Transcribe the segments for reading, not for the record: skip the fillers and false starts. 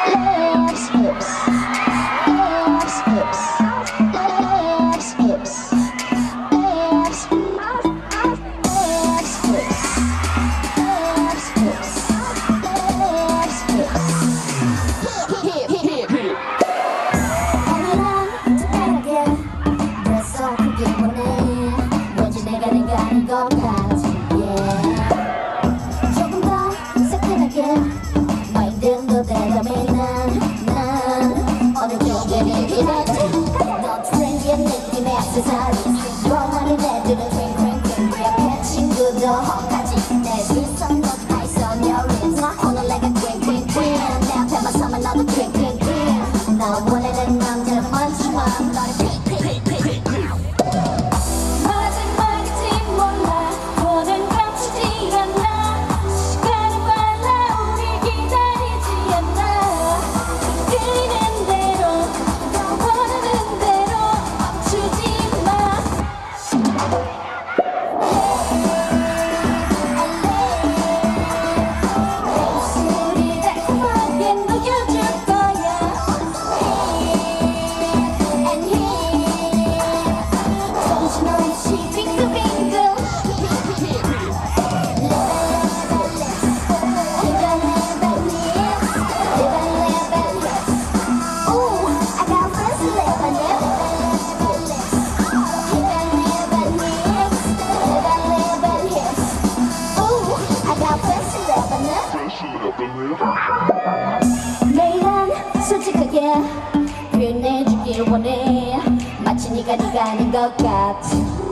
매일 난 솔직하게 표현해주길 원해. 마치 네가 아닌 것 같아.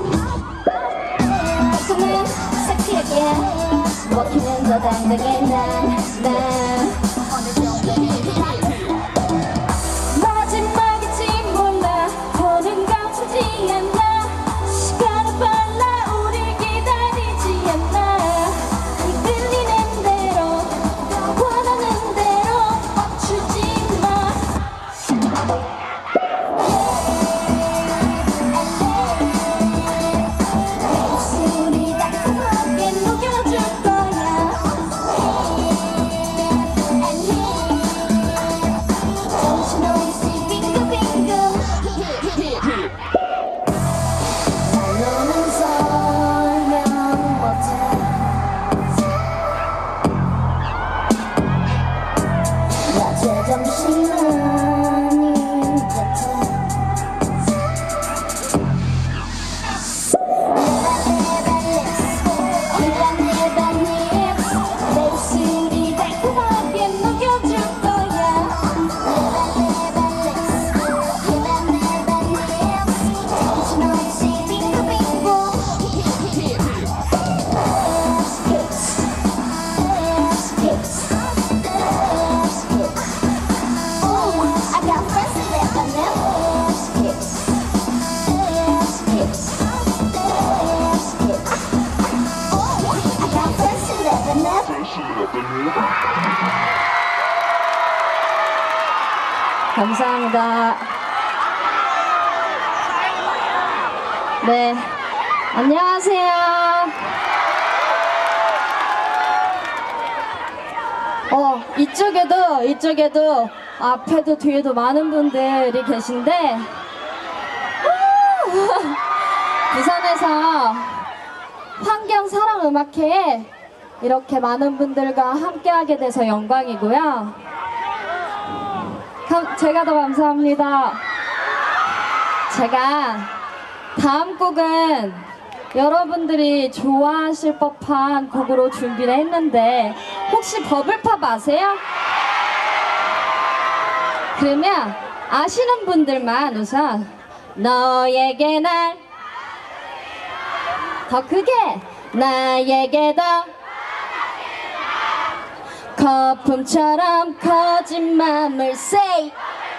손은 섹시하게 먹히는 더 당당해. 난 어느 정도는 마지막일지 몰라. 더는 감추지 않아. 시간은 빨라 우릴 기다리지 않아. 들리는 대로 원하는 대로 멈추지 마. 입술이 달콤하게 녹여줄 거야. 정신없이 빙글빙글 말로는 설명 못해. 나 제정신은 아닌 듯해. 내 입술이 달콤하게 녹여줄 거야. 정신없이 빙글빙글 I got friends that live on them. I got friends that live on them. 감사합니다. 네, 안녕하세요. 이쪽에도 앞에도 뒤에도 많은 분들이 계신데 부산에서 환경사랑음악회에 이렇게 많은 분들과 함께하게 돼서 영광이고요. 제가 더 감사합니다. 제가 다음 곡은 여러분들이 좋아하실 법한 곡으로 준비를 했는데 혹시 버블팝 아세요? 그러면 아시는 분들만 우선 너에게 날 더 크게 나에게도 거품처럼 커진 맘을 say.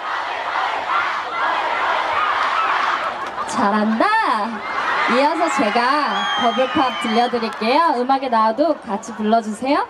잘한다. 이어서 제가 버블팝 들려드릴게요. 음악에 나와도 같이 불러주세요.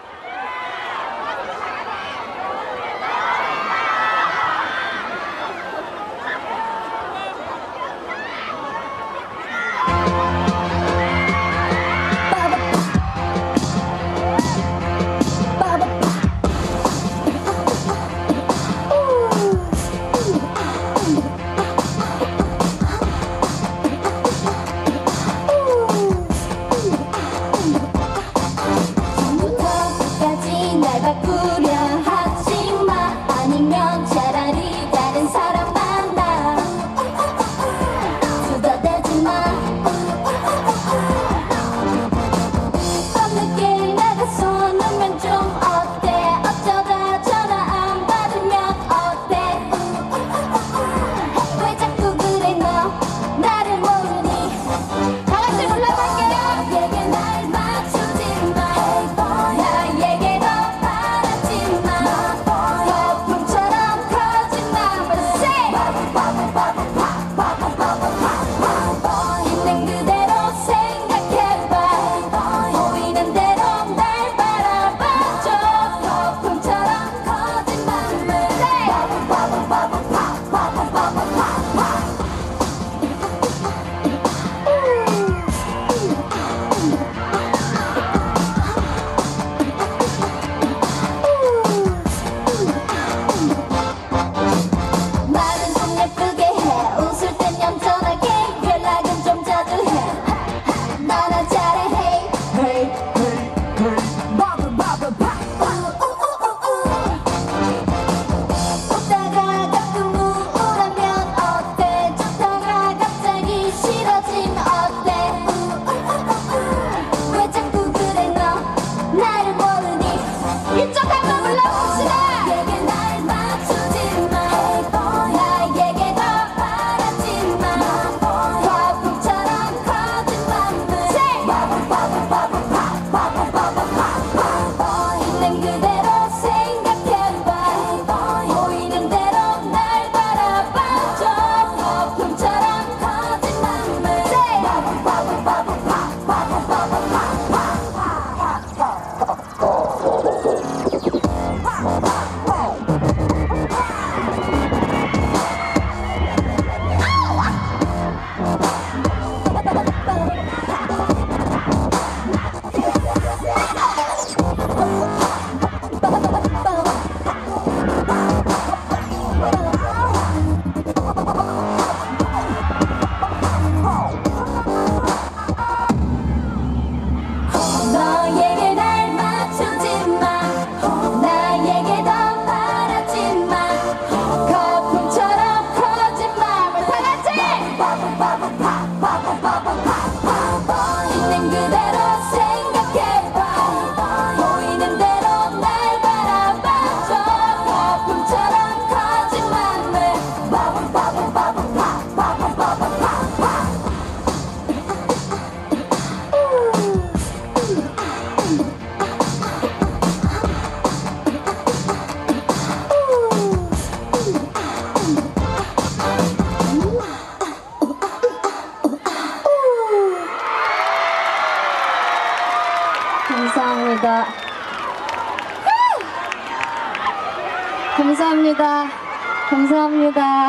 감사합니다. 감사합니다.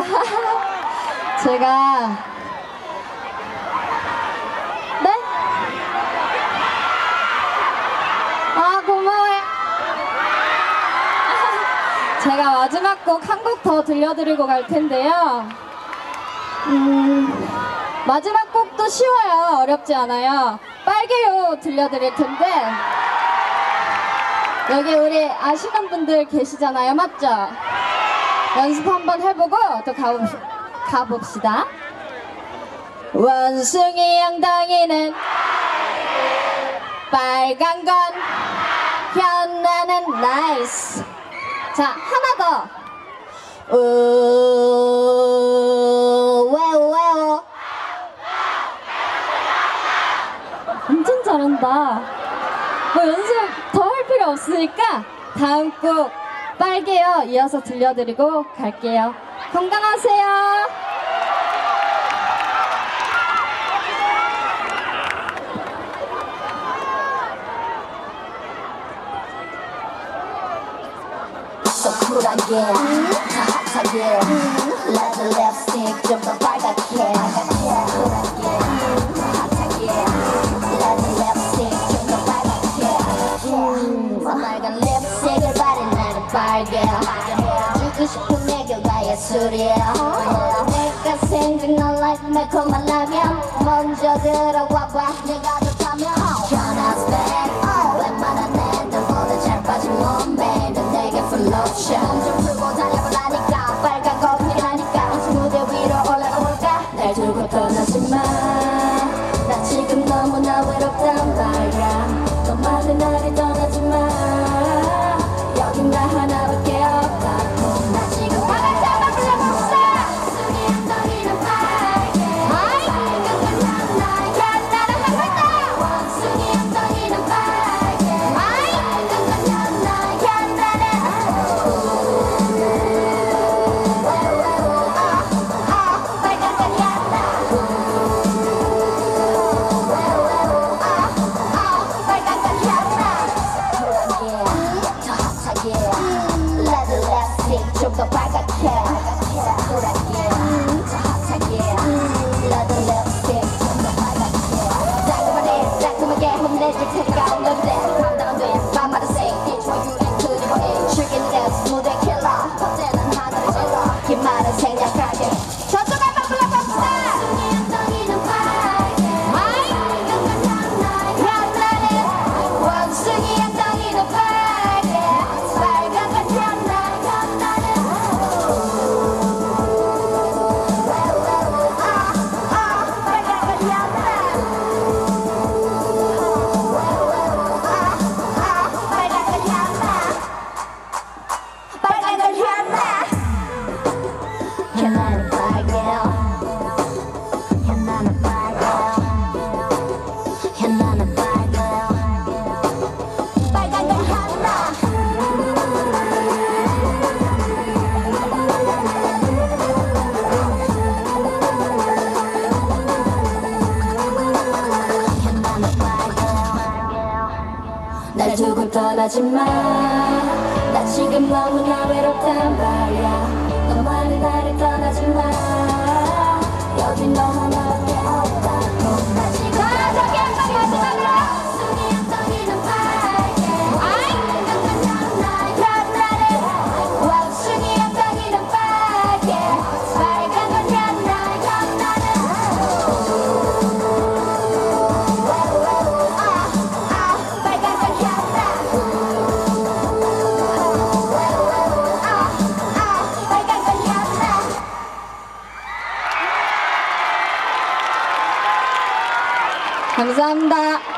제가 네? 아 고마워요. 제가 마지막 곡 한 곡 더 들려드리고 갈 텐데요. 마지막 곡도 쉬워요. 어렵지 않아요. 빨개요 들려드릴 텐데 여기 우리 아시는 분들 계시잖아요. 맞죠? 연습 한번 해보고 또 가봅시다. 원숭이 엉덩이는 빨간 건 현나는 나이스. 자, 하나 더. 왜요? 완전 잘한다. 뭐 연습 더 할 필요 없으니까 다음 곡 빨개요 이어서 들려드리고 갈게요. 건강하세요. So 쿨하게 더 핫하게 레드 립스틱 좀 더 빨갛게 쿨하게 더 핫하게 레드 립스틱 좀 더 빨갛게 빨간 립스틱을 바른 나는 빨개 주고 싶은 내 결과 예술이야 내가 생각난 like 매콤한 라면 먼저 들어와봐 내가 좋다면 Jonas Bang 웬만한 애들보다 잘 빠진 몸매 넌 내게 full lotion 좀 풀고 달려보라니까 빨간 거 필요하니까 무대 위로 올라가 날 두고 떠나지 마나 지금 너무나 외롭단 말야 너만은 나를 떠나지 마 여긴 나 하나밖에 없다고 나 지금 바깥에만 불러봅시다 숨이 엉덩이는 빨개 빨간 건 나는 빨갛다 원숭이 엉덩이는 빨개 빨간 건 나는 빨간 건 레드 립스틱 좀 더 빨갛게 쿨하게 더 핫하게 레드 립스틱 좀 더 빨갛게 달콤하게 혼내줄 테니까 올려주래 감당 안돼 맘마다 say it's what you and 그리고 해 즐기는 댄스 무대 킬러 겉에는 하늘을 찔러 긴 말은 생략하게 저쪽 한번 불러봅시다 원숭이 엉덩이는 빨개 빨간 건 현나는 원숭이 엉덩이는 빨개 빨간 건 현나는 현나는 빨개요 현나는 빨개요 현나는 빨개요 빨간 건 현나 현나는 빨개요 날 두고 떠나지 마나 지금 너무나 외롭단 말야 너만은 나를 떠나지 마 여긴 너 하나밖에 없다고 나 지금 저기 한번 마지막으로 원숭이 엉덩이는 빨개 빨간 건 현나는 원숭이 엉덩이는 빨개 빨간 건 현나는 빨간 건 현나 빨간 건 현나 감사합니다.